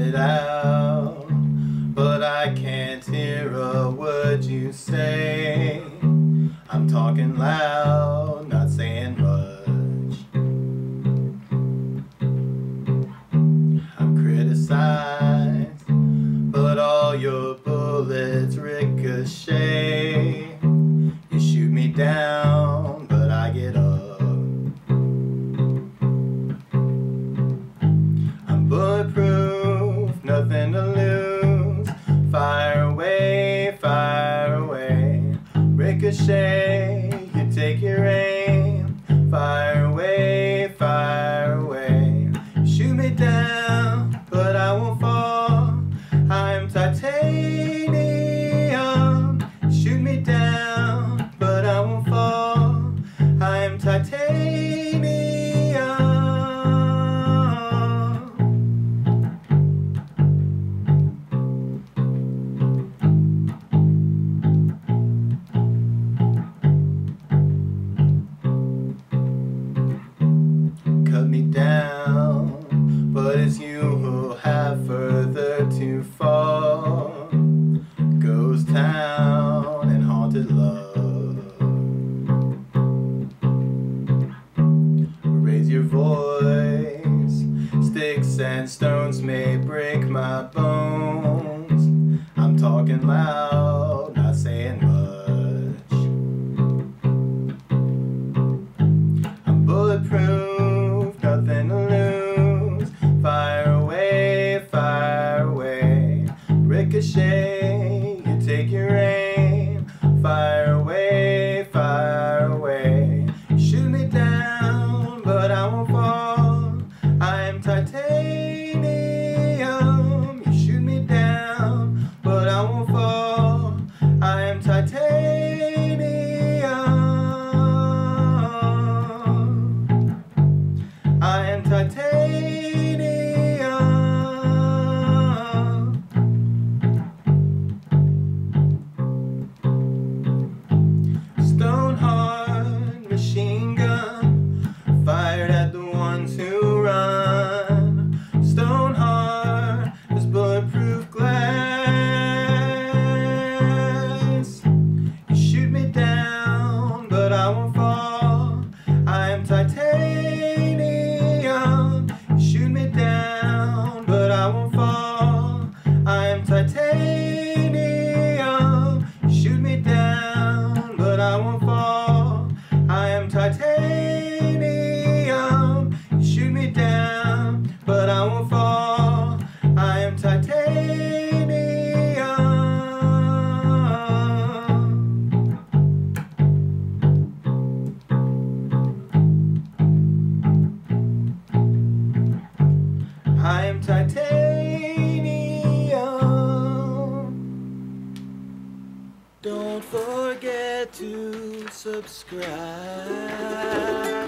it out, but I can't hear a word you say. I'm talking loud, not saying much. I'm criticized, but all your bullets ricochet. You shoot me down, but I get up. I'm bulletproof, nothing to lose. Fire away, ricochet, you take your aim. Fire away, shoot me down, but I won't fall. I'm titanium. Shoot me down, but I won't fall. I'm titanium. Cut me down, but it's you who have further to fall. Ghost town and haunted love. Raise your voice. Sticks and stones may break my bones. I'm talking loud, not saying much. I'm bulletproof, nothing to lose. Fire away, ricochet, you take your aim. Fire away, shoot me down, but I won't fall. I'm titanium. You shoot me down, but I won't fall. I am titanium. I am titanium. Stone hard machine gun, fired at the ones who run. Stone hard as bulletproof glass. You shoot me down, but I won't fall. I am titanium. You shoot me down, but I won't fall. I am titanium. You shoot me down, but I won't fall. I am titanium. You shoot me down, but I won't fall. I am titanium. I am titanium. Don't forget to subscribe.